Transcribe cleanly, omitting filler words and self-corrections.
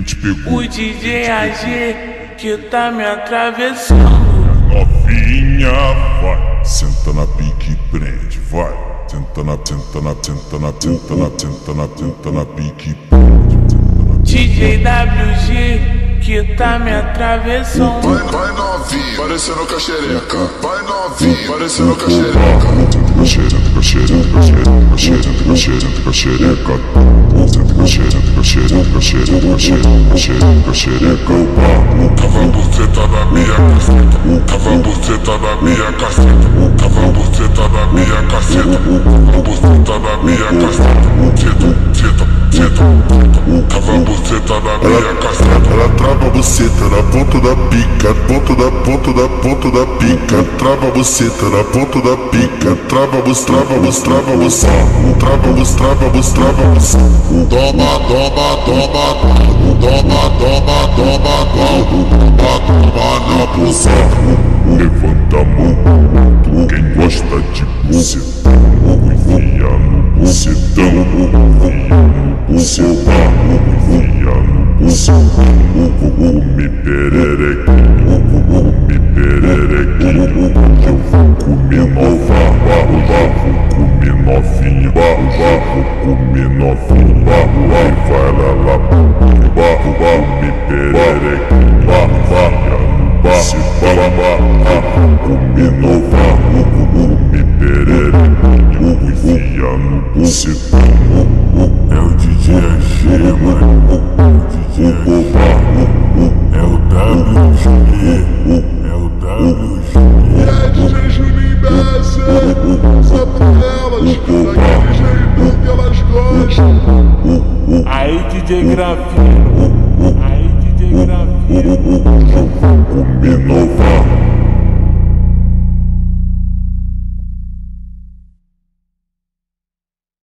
Quem te pegou? O DJ AG que tá me atravessando. Novinha, vai. Senta na pique e prende, vai. Senta na pique e prende. DJ WG que tá me atravessando. Vai novinho, parecendo caxereca. Vai novinho, parecendo caxereca. Tava buceta na minha caceta. Tava buceta na minha caceta. Tava buceta na minha caceta. Tava buceta na minha caceta. Tava buceta na minha caceta. Ela trava a buceta na ponta da pica. Ponta da pica. Trava a buceta na ponta da pica. Trava a buceta. Toma na buceta. Levanta a mão, quem gosta de bucetão. Enfia no bucetão. Enfia no bucetão. Enfia no bucetão. Come pererequinho. Come pererequinho. Eu vou comer nova. Vou comer novinha. Vou comer novinha. Vai lá. Come pererequinho. Come nova, come pererequinho, enfia no bucetão. É o DJ AG, mano. É o DJ AG. É o WG. É o WG. E aí, DJ Juninho BS, só pra elas, daquele jeito que elas gostam. Aí DJ Grafino. Aí DJ Grafino. Come nova.